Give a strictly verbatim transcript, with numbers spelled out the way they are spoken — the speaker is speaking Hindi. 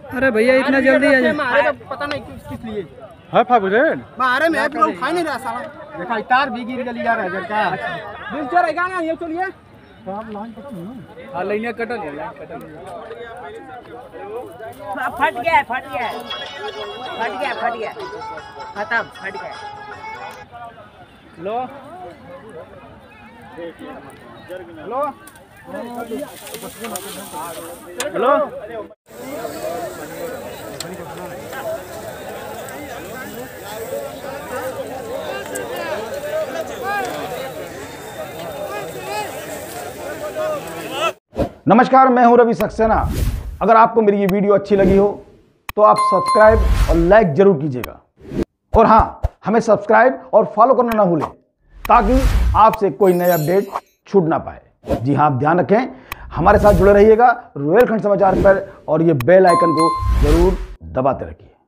अरे भैया इतना जल्दी आ जाए, पता नहीं किस लिए है फागुन बाहर में है, पूरा उठा नहीं रहा साला। देखा तार भी गिर गई यार हजार का दिन चलेगा ना, ये चलिए आप लाइन कटल ना। हां लाइन कटल है, लाइन कटल फट गया फट गया फट गया फट गया खत्म फट गया। लो हेलो हेलो नमस्कार, मैं हूं रवि सक्सेना। अगर आपको मेरी ये वीडियो अच्छी लगी हो तो आप सब्सक्राइब और लाइक जरूर कीजिएगा, और हाँ, हमें सब्सक्राइब और फॉलो करना ना भूलें ताकि आपसे कोई नया अपडेट छूट ना पाए। जी हाँ, आप ध्यान रखें, हमारे साथ जुड़े रहिएगा रोयलखंड समाचार पर, और ये बेल आइकन को जरूर दबाते रखिए।